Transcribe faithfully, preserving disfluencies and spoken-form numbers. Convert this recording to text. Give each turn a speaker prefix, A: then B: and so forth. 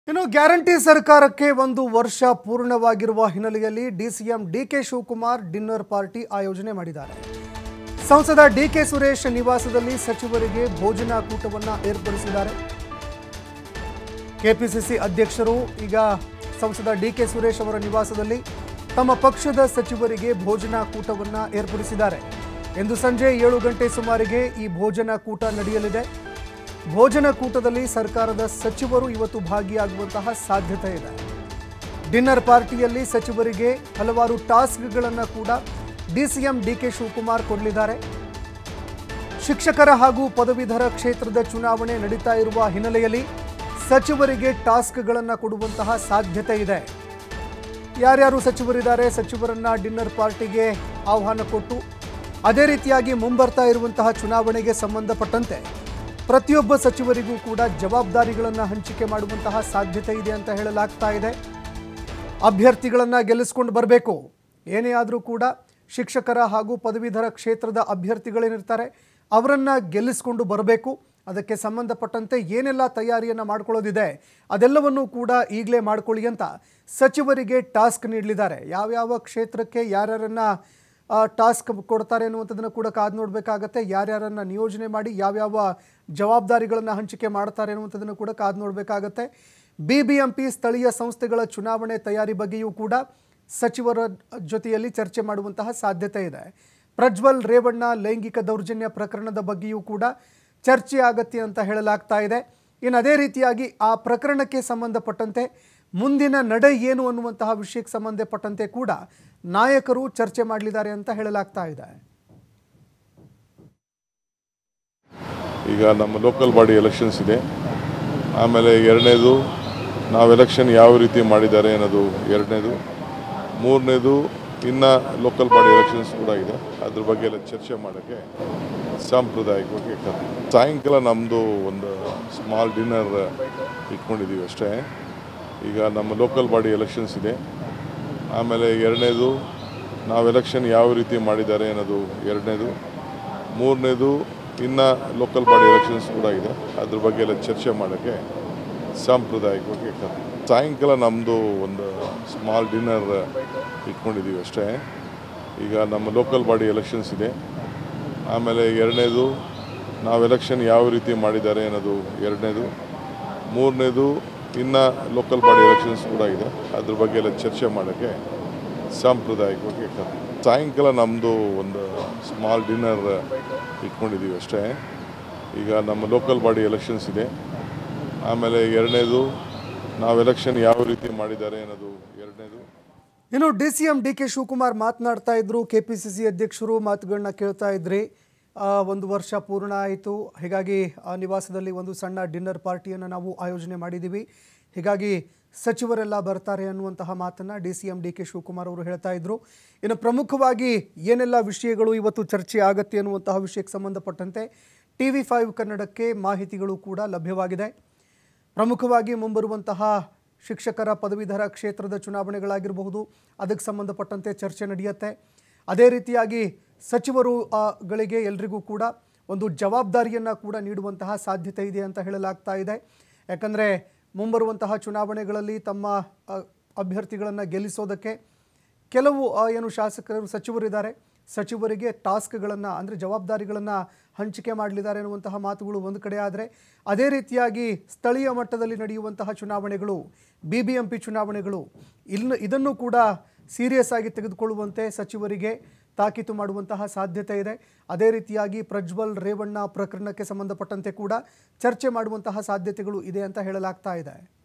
A: ಇನ್ನು ಗ್ಯಾರಂಟಿ ಸರ್ಕಾರಕ್ಕೆ ಒಂದು ವರ್ಷ ಪೂರ್ಣವಾಗಿರುವ ಹಿನ್ನೆಲೆಯಲ್ಲಿ DCM DK Shivakumar dinner party ಆಯೋಜನೆ ಮಾಡಿದ್ದಾರೆ. ಸಂಸದ ಡಿಕೆ ಸುರೇಶ್ ನಿವಾಸದಲ್ಲಿ ಸಚಿವರಿಗೆ ಭೋಜನ ಕೂಟವನ್ನು ಏರ್ಪಡಿಸಿದ್ದಾರೆ. ಕೆಪಿಸಿಸಿ ಅಧ್ಯಕ್ಷರು ಈಗ ಸಂಸದ ಡಿಕೆ ಸುರೇಶ್ ಅವರ ನಿವಾಸದಲ್ಲಿ ತಮ್ಮ ಪಕ್ಷದ ಸಚಿವರಿಗೆ ಭೋಜನ ಕೂಟವನ್ನು ಏರ್ಪಡಿಸಿದ್ದಾರೆ. ಇಂದು ಸಂಜೆ ಏಳು ಗಂಟೆ ಸುಮಾರಿಗೆ ಈ ಭೋಜನ ಕೂಟ ನಡೆಯಲಿದೆ. ಭೋಜನ ಕೂಟದಲ್ಲಿ ಸರ್ಕಾರದ ಸಚಿವರು ಇವತ್ತು ಭಾಗಿಯಾಗುವಂತಹ ಸಾಧ್ಯತೆ ಇದೆ. ಡಿನ್ನರ್ ಪಾರ್ಟಿಯಲ್ಲಿ ಸಚಿವರಿಗೆ ಹಲವಾರು ಟಾಸ್ಕ್ಗಳನ್ನು ಕೂಡ ಡಿಸಿಎಂ ಡಿಕೆ ಶಿವಕುಮಾರ್ ಕೊಡಲಿದ್ದಾರೆ. ಶಿಕ್ಷಕರ ಹಾಗೂ ಪದವೀಧರ ಕ್ಷೇತ್ರದ ಚುನಾವಣೆ ನಡೀತಾ ಇರುವ ಹಿನ್ನೆಲೆಯಲ್ಲಿ ಸಚಿವರಿಗೆ ಟಾಸ್ಕ್ಗಳನ್ನು ಕೊಡುವಂತಹ ಸಾಧ್ಯತೆ ಇದೆ. ಯಾರ್ಯಾರು ಸಚಿವರಿದ್ದಾರೆ, ಸಚಿವರನ್ನ ಡಿನ್ನರ್ ಪಾರ್ಟಿಗೆ ಆಹ್ವಾನ ಕೊಟ್ಟು ಅದೇ ರೀತಿಯಾಗಿ ಮುಂಬರ್ತಾ ಇರುವಂತಹ ಚುನಾವಣೆಗೆ ಸಂಬಂಧಪಟ್ಟಂತೆ ಪ್ರತಿಯೊಬ್ಬ ಸಚಿವರಿಗೂ ಕೂಡ ಜವಾಬ್ದಾರಿಗಳನ್ನು ಹಂಚಿಕೆ ಮಾಡುವಂತಹ ಸಾಧ್ಯತೆ ಇದೆ ಅಂತ ಹೇಳಲಾಗ್ತಾ ಇದೆ. ಅಭ್ಯರ್ಥಿಗಳನ್ನು ಗೆಲ್ಲಿಸ್ಕೊಂಡು ಬರಬೇಕು. ಏನೇ ಆದರೂ ಕೂಡ ಶಿಕ್ಷಕರ ಹಾಗೂ ಪದವೀಧರ ಕ್ಷೇತ್ರದ ಅಭ್ಯರ್ಥಿಗಳೇನಿರ್ತಾರೆ ಅವರನ್ನು ಗೆಲ್ಲಿಸ್ಕೊಂಡು ಬರಬೇಕು. ಅದಕ್ಕೆ ಸಂಬಂಧಪಟ್ಟಂತೆ ಏನೆಲ್ಲ ತಯಾರಿಯನ್ನು ಮಾಡ್ಕೊಳ್ಳೋದಿದೆ ಅದೆಲ್ಲವನ್ನೂ ಕೂಡ ಈಗಲೇ ಮಾಡ್ಕೊಳ್ಳಿ ಅಂತ ಸಚಿವರಿಗೆ ಟಾಸ್ಕ್ ನೀಡಲಿದ್ದಾರೆ. ಯಾವ್ಯಾವ ಕ್ಷೇತ್ರಕ್ಕೆ ಯಾರ್ಯಾರನ್ನ ಟಾಸ್ಕ್ ಕೊಡ್ತಾರೆ ಅನ್ನುವಂಥದ್ದನ್ನು ಕೂಡ ಕಾದು ನೋಡಬೇಕಾಗತ್ತೆ. ಯಾರ್ಯಾರನ್ನು ನಿಯೋಜನೆ ಮಾಡಿ ಯಾವ್ಯಾವ ಜವಾಬ್ದಾರಿಗಳನ್ನು ಹಂಚಿಕೆ ಮಾಡ್ತಾರೆ ಅನ್ನುವಂಥದ್ದನ್ನು ಕೂಡ ಕಾದು ನೋಡಬೇಕಾಗತ್ತೆ. ಬಿ ಬಿ ಎಂ ಪಿ ಸ್ಥಳೀಯ ಸಂಸ್ಥೆಗಳ ಚುನಾವಣೆ ತಯಾರಿ ಬಗ್ಗೆಯೂ ಕೂಡ ಸಚಿವರ ಜೊತೆಯಲ್ಲಿ ಚರ್ಚೆ ಮಾಡುವಂತಹ ಸಾಧ್ಯತೆ ಇದೆ. ಪ್ರಜ್ವಲ್ ರೇವಣ್ಣ ಲೈಂಗಿಕ ದೌರ್ಜನ್ಯ ಪ್ರಕರಣದ ಬಗ್ಗೆಯೂ ಕೂಡ ಚರ್ಚೆ ಆಗತ್ತೆ ಅಂತ ಹೇಳಲಾಗ್ತಾ ಇದೆ. ಇನ್ನು ಅದೇ ರೀತಿಯಾಗಿ ಆ ಪ್ರಕರಣಕ್ಕೆ ಸಂಬಂಧಪಟ್ಟಂತೆ ಮುಂದಿನ ನಡೆ ಏನು ಅನ್ನುವಂತಹ ವಿಷಯಕ್ಕೆ ಸಂಬಂಧಪಟ್ಟಂತೆ ಕೂಡ ನಾಯಕರು ಚರ್ಚೆ ಮಾಡಲಿದ್ದಾರೆ ಅಂತ ಹೇಳಲಾಗ್ತಾ ಇದೆ.
B: ಈಗ ನಮ್ಮ ಲೋಕಲ್ ಬಾಡಿ ಎಲೆಕ್ಷನ್ಸ್ ಇದೆ. ಆಮೇಲೆ ಎರಡನೇದು ನಾವು ಎಲೆಕ್ಷನ್ ಯಾವ ರೀತಿ ಮಾಡಿದ್ದಾರೆ ಅನ್ನೋದು ಎರಡನೇದು. ಮೂರನೇದು ಇನ್ನು ಲೋಕಲ್ ಬಾಡಿ ಎಲೆಕ್ಷನ್ಸ್ ಕೂಡ ಇದೆ. ಅದ್ರ ಬಗ್ಗೆ ಎಲ್ಲ ಚರ್ಚೆ ಮಾಡೋಕ್ಕೆ ಸಾಂಪ್ರದಾಯಿಕವಾಗಿ ಸಾಯಂಕಾಲ ನಮ್ಮದು ಒಂದು ಸ್ಮಾಲ್ ಡಿನ್ನರ್ ಇಟ್ಕೊಂಡಿದ್ದೀವಿ ಅಷ್ಟೇ. ಈಗ ನಮ್ಮ ಲೋಕಲ್ ಬಾಡಿ ಎಲೆಕ್ಷನ್ಸ್ ಇದೆ. ಆಮೇಲೆ ಎರಡನೇದು ನಾವು ಎಲೆಕ್ಷನ್ ಯಾವ ರೀತಿ ಮಾಡಿದ್ದಾರೆ ಅನ್ನೋದು ಎರಡನೇದು. ಮೂರನೇದು ಇನ್ನು ಲೋಕಲ್ ಬಾಡಿ ಎಲೆಕ್ಷನ್ಸ್ ಕೂಡ ಇದೆ. ಅದ್ರ ಬಗ್ಗೆ ಎಲ್ಲ ಚರ್ಚೆ ಮಾಡೋಕ್ಕೆ ಸಾಂಪ್ರದಾಯಿಕವಾಗಿ ಸಾಯಂಕಾಲ ನಮ್ಮದು ಒಂದು ಸ್ಮಾಲ್ ಡಿನ್ನರ್ ಇಟ್ಕೊಂಡಿದ್ದೀವಿ ಅಷ್ಟೇ. ಈಗ ನಮ್ಮ ಲೋಕಲ್ ಬಾಡಿ ಎಲೆಕ್ಷನ್ಸ್ ಇದೆ. ಆಮೇಲೆ ಎರಡನೇದು ನಾವು ಎಲೆಕ್ಷನ್ ಯಾವ ರೀತಿ ಮಾಡಿದ್ದಾರೆ ಅನ್ನೋದು ಎರಡನೇದು. ಮೂರನೇದು ಇನ್ನು ಲೋಕಲ್ ಬಾಡಿ ಎಲೆಕ್ಷನ್ಸ್ ಕೂಡ ಇದೆ. ಅದ್ರ ಬಗ್ಗೆ ಎಲ್ಲ ಚರ್ಚೆ ಮಾಡೋಕ್ಕೆ ಸಾಂಪ್ರದಾಯಿಕವಾಗಿ ಸಾಯಂಕಾಲ ನಮ್ಮದು ಒಂದು ಸ್ಮಾಲ್ ಡಿನ್ನರ್ ಇಟ್ಕೊಂಡಿದ್ದೀವಿ ಅಷ್ಟೇ. ಈಗ ನಮ್ಮ ಲೋಕಲ್ ಬಾಡಿ ಎಲೆಕ್ಷನ್ಸ್ ಇದೆ. ಆಮೇಲೆ ಎರಡನೇದು ನಾವು ಎಲೆಕ್ಷನ್ ಯಾವ ರೀತಿ ಮಾಡಿದ್ದಾರೆ ಅನ್ನೋದು ಎರಡನೇದು.
A: ಇನ್ನು D C M D K Shivakumar ಮಾತನಾಡ್ತಾ ಇದ್ರು. ಕೆ ಪಿ ಸಿ ಸಿ ಅಧ್ಯಕ್ಷರು ಮಾತುಗಳನ್ನ ಕೇಳ್ತಾ ಇದ್ರಿ. ಒಂದು ವರ್ಷ ಪೂರ್ಣ ಆಯಿತು, ಹೀಗಾಗಿ ಆ ನಿವಾಸದಲ್ಲಿ ಒಂದು ಸಣ್ಣ ಡಿನ್ನರ್ ಪಾರ್ಟಿಯನ್ನು ನಾವು ಆಯೋಜನೆ ಮಾಡಿದ್ದೀವಿ, ಹೀಗಾಗಿ ಸಚಿವರೆಲ್ಲ ಬರ್ತಾರೆ ಅನ್ನುವಂತಹ ಮಾತನ್ನು D C M D K Shivakumar ಅವರು ಹೇಳ್ತಾ ಇದ್ರು. ಇನ್ನು ಪ್ರಮುಖವಾಗಿ ಏನೆಲ್ಲ ವಿಷಯಗಳು ಇವತ್ತು ಚರ್ಚೆ ಆಗತ್ತೆ ಅನ್ನುವಂತಹ ವಿಷಯಕ್ಕೆ ಸಂಬಂಧಪಟ್ಟಂತೆ ಟಿ ವಿ ಫೈವ್ ಕನ್ನಡಕ್ಕೆ ಮಾಹಿತಿಗಳು ಕೂಡ ಲಭ್ಯವಾಗಿದೆ. ಪ್ರಮುಖವಾಗಿ ಮುಂಬರುವಂತಹ ಶಿಕ್ಷಕರ ಪದವೀಧರ ಕ್ಷೇತ್ರದ ಚುನಾವಣೆಗಳಾಗಿರಬಹುದು, ಅದಕ್ಕೆ ಸಂಬಂಧಪಟ್ಟಂತೆ ಚರ್ಚೆ ನಡೆಯುತ್ತೆ. ಅದೇ ರೀತಿಯಾಗಿ ಸಚಿವರು ಗಳಿಗೆ ಎಲ್ರಿಗೂ ಕೂಡ ಒಂದು ಜವಾಬ್ದಾರಿಯನ್ನು ಕೂಡ ನೀಡುವಂತಹ ಸಾಧ್ಯತೆ ಇದೆ ಅಂತ ಹೇಳಲಾಗ್ತಾ ಇದೆ. ಯಾಕಂದರೆ ಮುಂಬರುವಂತಹ ಚುನಾವಣೆಗಳಲ್ಲಿ ತಮ್ಮ ಅಭ್ಯರ್ಥಿಗಳನ್ನು ಗೆಲ್ಲಿಸೋದಕ್ಕೆ ಕೆಲವು ಏನು ಶಾಸಕರು ಸಚಿವರಿದ್ದಾರೆ, ಸಚಿವರಿಗೆ ಟಾಸ್ಕ್ಗಳನ್ನು ಅಂದರೆ ಜವಾಬ್ದಾರಿಗಳನ್ನು ಹಂಚಿಕೆ ಮಾಡಲಿದ್ದಾರೆ ಅನ್ನುವಂತಹ ಮಾತುಗಳು ಒಂದು ಕಡೆ ಆದರೆ, ಅದೇ ರೀತಿಯಾಗಿ ಸ್ಥಳೀಯ ಮಟ್ಟದಲ್ಲಿ ನಡೆಯುವಂತಹ ಚುನಾವಣೆಗಳು, ಬಿ ಬಿ ಎಂ ಪಿ ಚುನಾವಣೆಗಳು ಇನ್ನು ಇದನ್ನು ಕೂಡ ಸೀರಿಯಸ್ ಆಗಿ ತೆಗೆದುಕೊಳ್ಳುವಂತೆ ಸಚಿವರಿಗೆ ತಾಕೀತು ಮಾಡುವಂತಹ ಸಾಧ್ಯತೆ ಇದೆ. ಅದೇ ರೀತಿಯಾಗಿ ಪ್ರಜ್ವಲ್ ರೇವಣ್ಣ ಪ್ರಕರಣಕ್ಕೆ ಸಂಬಂಧಪಟ್ಟಂತೆ ಕೂಡ ಚರ್ಚೆ ಮಾಡುವಂತಹ ಸಾಧ್ಯತೆಗಳು ಇದೆ ಅಂತ ಹೇಳಲಾಗ್ತಾ ಇದೆ.